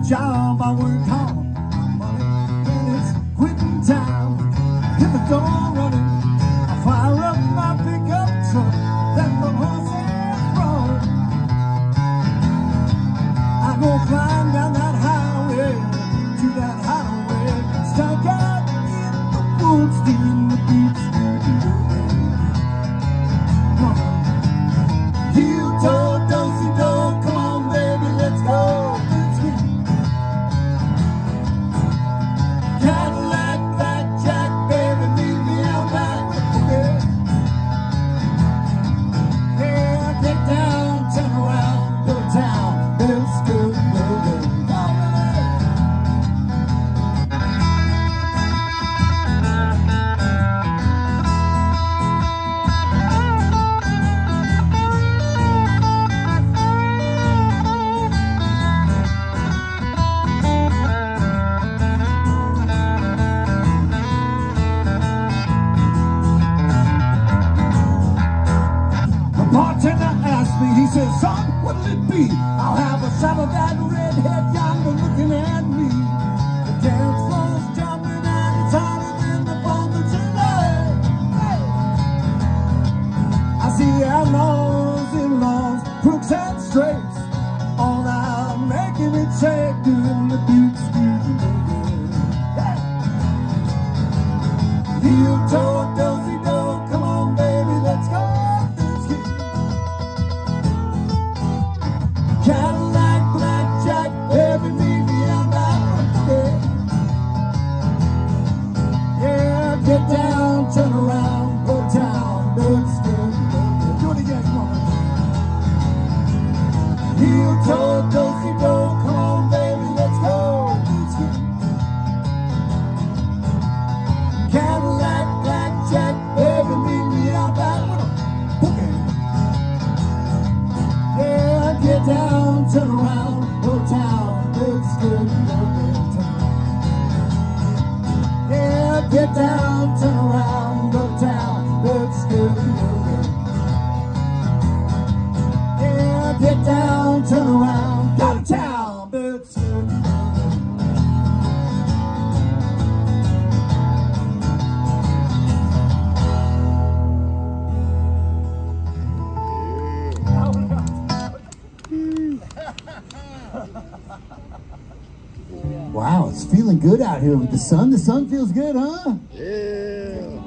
job, I work hard. Money, and it's quitting time. Hit the door running. I fire up my pickup truck. Then the horses run. I go flying down that highway to that hideaway. Stuck out in the woods, doing the beats. You told Dosey Do, come on baby, let's go. Cadillac, blackjack, baby, meet me out back. Yeah, get down, turn around, go to town. It's good, bartender asked me, he said, son, what'll it be? I'll have a shot of that redhead yonder looking at me. The dance floor's jumping and it's hotter than the 4th of July. Hey. I see outlaws, in-laws, crooks and straights, all out making it shake, doing the beats. Hey. You told Dosey Do, come on baby, let's go. Cadillac, blackjack, baby, meet me out back. Yeah, get down, turn around, go down, do it still. Do it again, come on. You told Dosey Do, come on, baby, let's go. Cadillac, blackjack, baby, meet me out back. Get down, turn around, go down, it's good, yeah, get down, turn around, go down, it's good, yeah, get down, turn around, go to town, it's good. Wow, it's feeling good out here with the sun. The sun feels good, huh? Yeah.